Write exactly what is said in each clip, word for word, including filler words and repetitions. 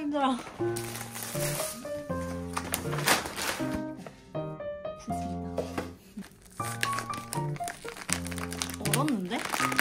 힘들어. 얼었는데?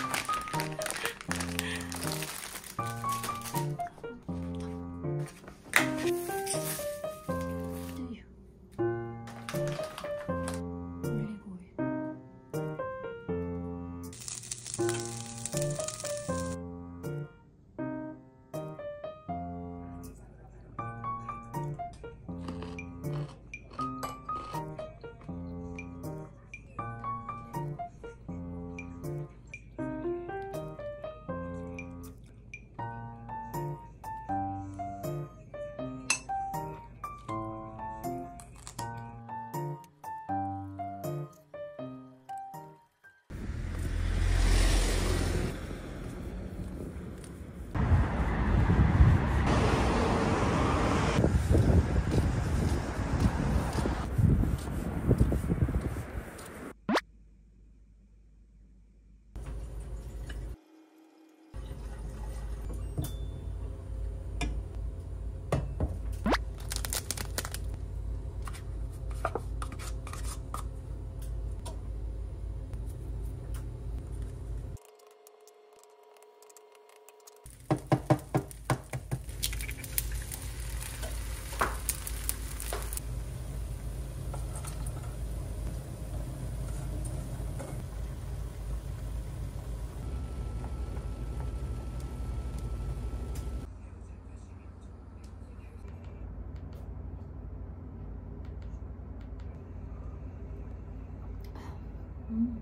음.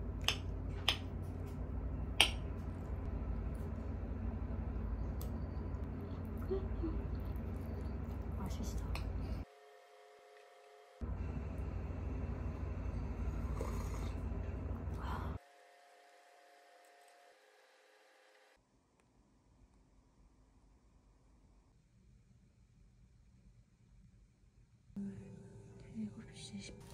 맛있어. 일곱 시 십 분.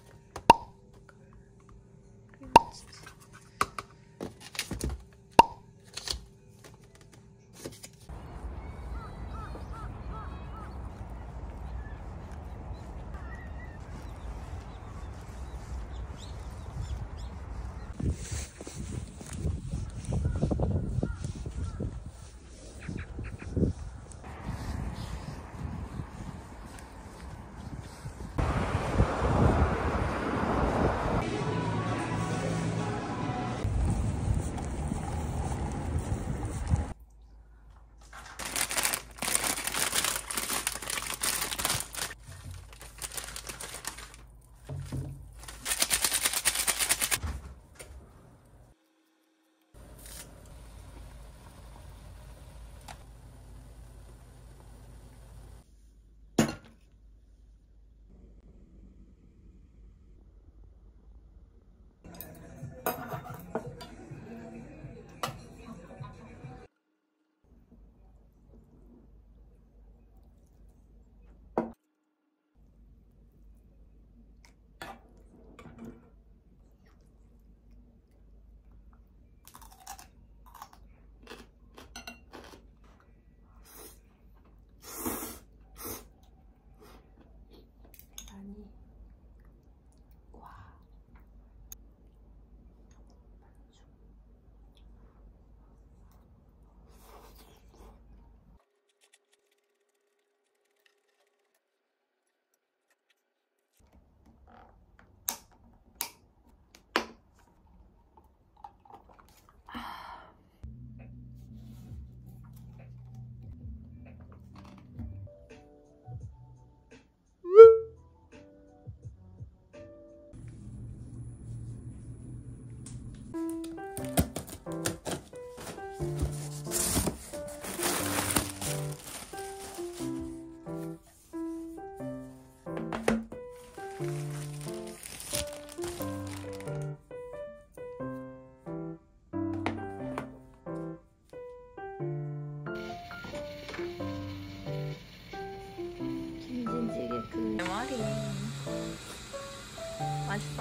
맛있어?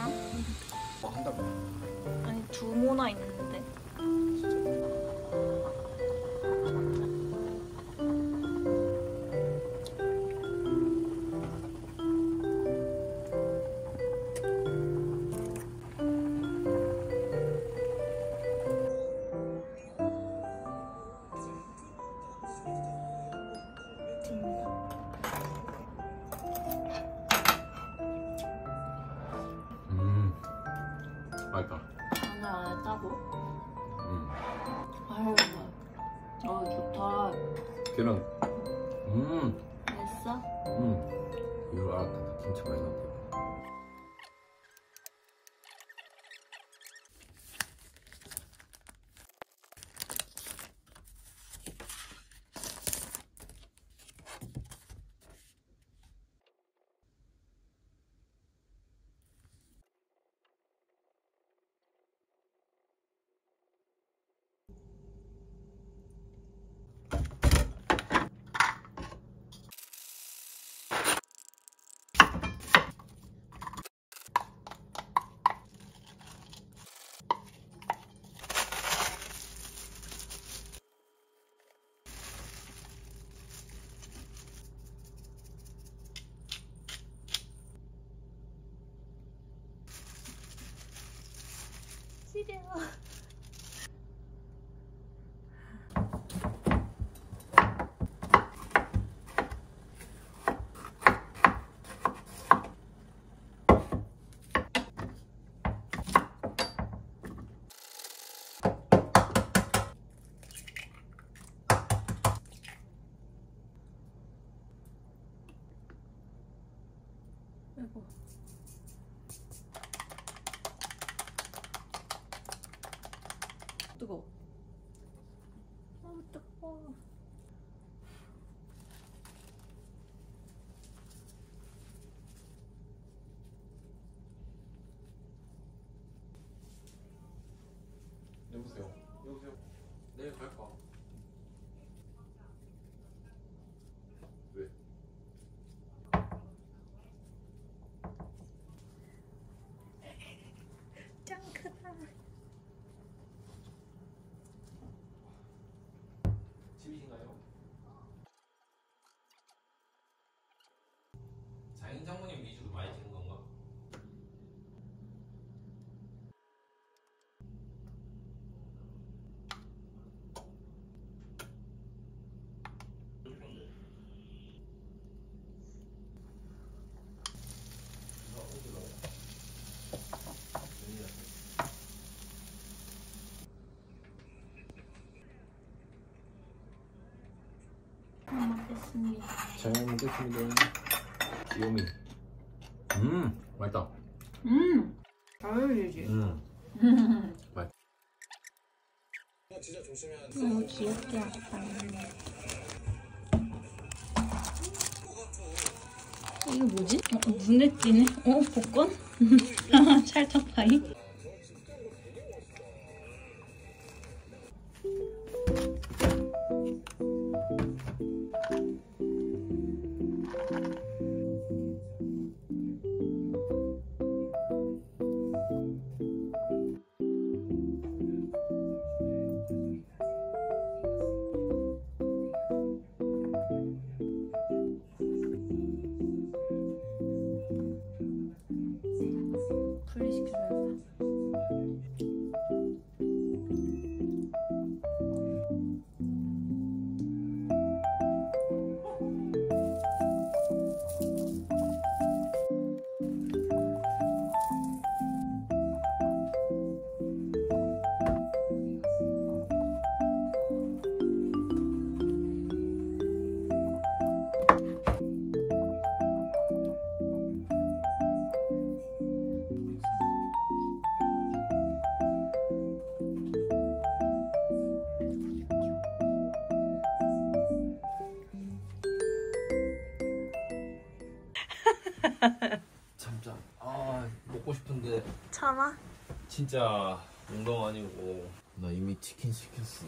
뭐 한다며? 아니 두 모나 있는데. 아유, 어 좋다. 계란. 음. 맛있어? 음. 이걸 알았다. 김치 많이 넣었대. 싫어. 아이고. 뜨거워. 아, 뜨거워. 여보세요. 여보세요. 내일 갈까? 왜? 짱 크다. 집이신가요? 장인 장모님 위주로 많이 찍는 건가? 잘 먹겠습니다. 잘 먹겠습니다. 귀요미. 음, 맛있다. 음, 잘 어울리지. 음, 맛. 너무 귀엽게 왔다. 이거 뭐지? 어, 눈에 띄네. 어, 복권? 찰떡파이? 분리시켜줘야겠다. 참자. 아, 먹고 싶은데 참아? 진짜 운동 아니고 나 이미 치킨 시켰어.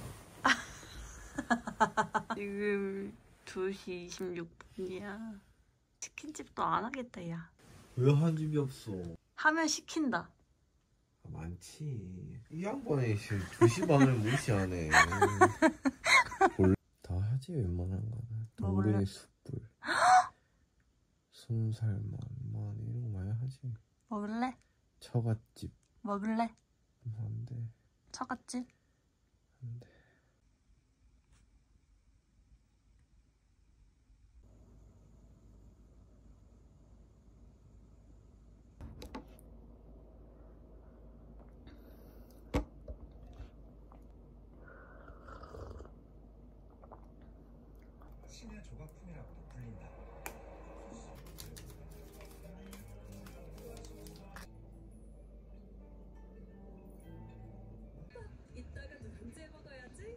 지금 두 시 이십육 분이야. 치킨집도 안 하겠다, 야. 왜 한 집이 없어? 하면 시킨다. 많지. 이 양반이 지금 두 시 반을 무시하네. 다 하지 웬만한 거는. 먹을래? 동백이 숯불, 순살만, 만 이런 거 많이 하지. 먹을래? 처갓집. 먹을래? 안 돼. 처갓집? 안 돼. 신의 조각품이라고도 불린다. 이따가도 문제 먹어야지.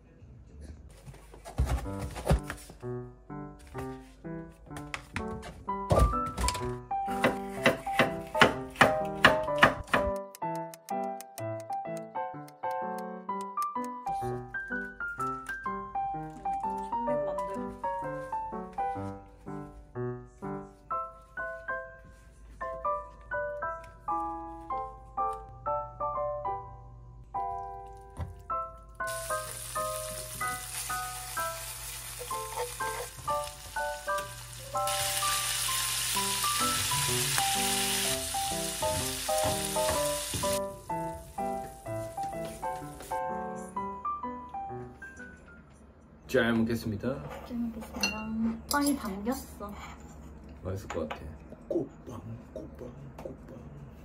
잘 먹겠습니다. 잘 먹겠습니다. 빵이 담겼어. 맛있을 것 같아. 꽃빵, 꽃빵, 꽃빵.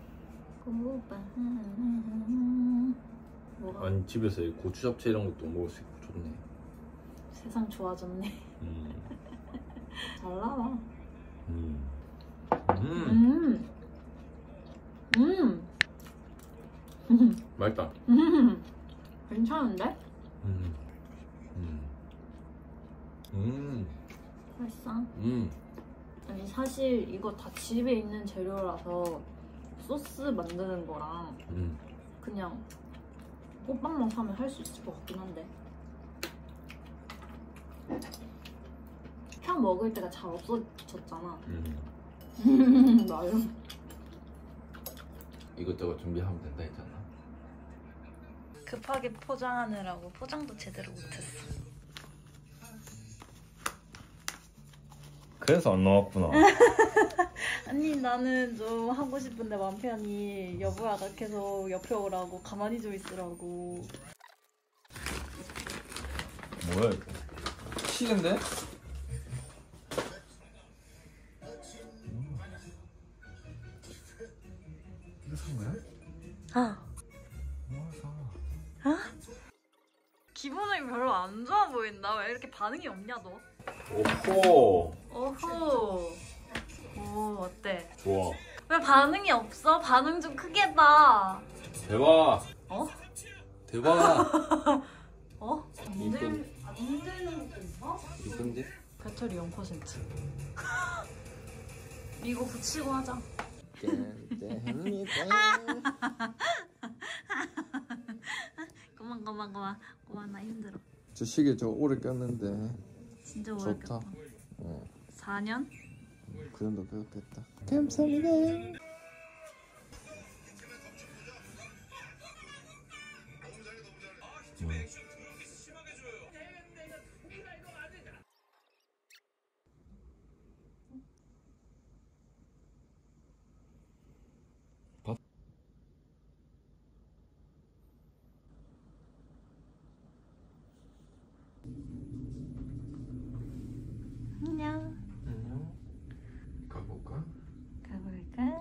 고빵. 뭐가 아니 집에서 이 고추 잡채 이런 것도 먹을 수 있고 좋네. 세상 좋아졌네. 음. 잘 나와. 음. 음. 음. 음. 음. 맛있다. 음. 괜찮은데? 음. 음. 음. 맛있어. 음. 아니 사실 이거 다 집에 있는 재료라서 소스 만드는 거랑 음. 그냥 꽃빵만 사면 할 수 있을 것 같긴 한데 그냥 먹을 때가 잘 없어졌잖아. 음. 맞아. 이것저것 준비하면 된다 했잖아. 급하게 포장하느라고 포장도 제대로 못했어. 그래서 안 나왔구나. 아니 나는 좀 하고 싶은데 맘 편히 여보야가 계속 옆에 오라고 가만히 좀 있으라고. 뭐야 이거? 치즈인데? 이거 산 거야? 아, 뭐 사? 아? 기분이 별로 안 좋아 보인다. 왜 이렇게 반응이 없냐 너? 오호. 어후. 오 어때? 좋아. 왜 반응이 없어? 반응 좀 크게 해봐. 대박. 어? 대박. 어? 안 이쁜. 들, 안 들는 것도 있어? 이쁜데? 배터리 영 퍼센트. 이거 붙이고 하자. 그만 그만 그만 그만 나 힘들어. 저 시계 저 오래 꼈는데 진짜 오래 좋다. 꼈다. 어, 사 년? 그 정도 꼈겠다. 감사합니다. 안녕. 안녕. 가볼까? 가볼까?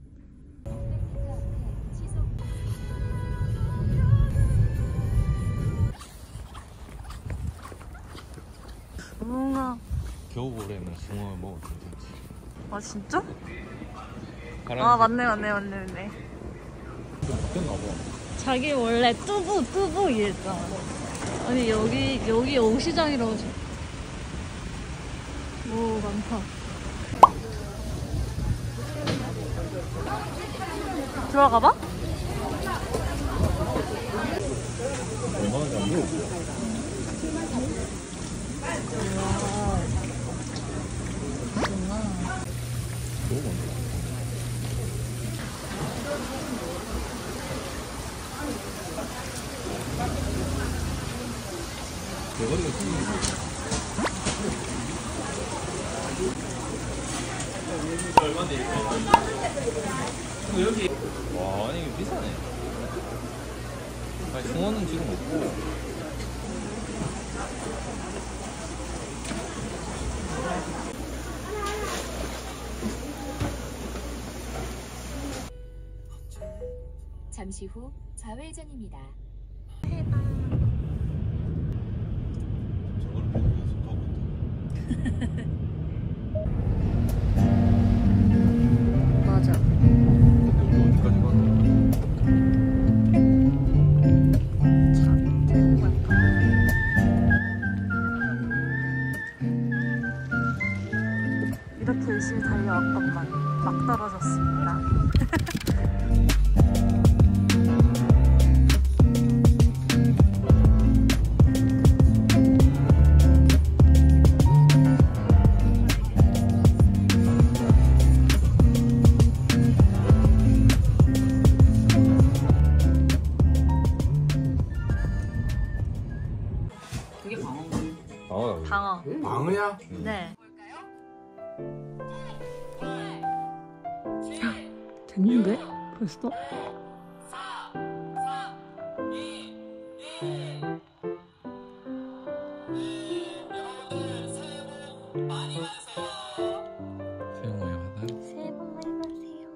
붕어. 겨울에는 붕어 먹어도 괜찮지. 아 진짜? 파란색. 아 맞네 맞네 맞네 맞네. 바뀌었나 봐. 자기 원래 뚜부 뚜부 이랬잖아. 아니 여기 여기 어시장이라고. 오 많다. 들어가봐? 얼마나 안 먹어? 너무 많다. 대박이야, 얼마인데 이거? 여기 와 아니 이거 비싸네. 아니 붕어는 지금 없고. 잠시 후 좌회전입니다. 저걸 보고 가서 더 못해. 방어. 방어. 방어야? 네. 됐는데? 벌써? 새해 복 많이 받아. 새해 복 많이 받으세요.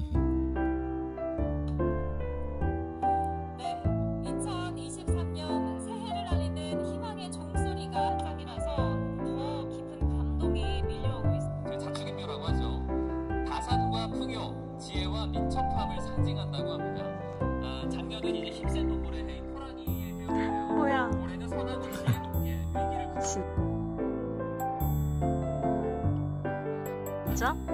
네, 이천이십삼 년 새해를 알리는 희망의 종소리가 한짝이라서 더 깊은 감동이 밀려오고 있습니다. 자축인묘라고 하죠. 다산과 풍요, 지혜와 민첩함을 상징한다고 합니다. 아, 작년은 이제 힘센 동물의 해인 호랑이의 해였고요. 뭐야? 올해는 선하고 지혜롭게 위기를 극복하는 진짜?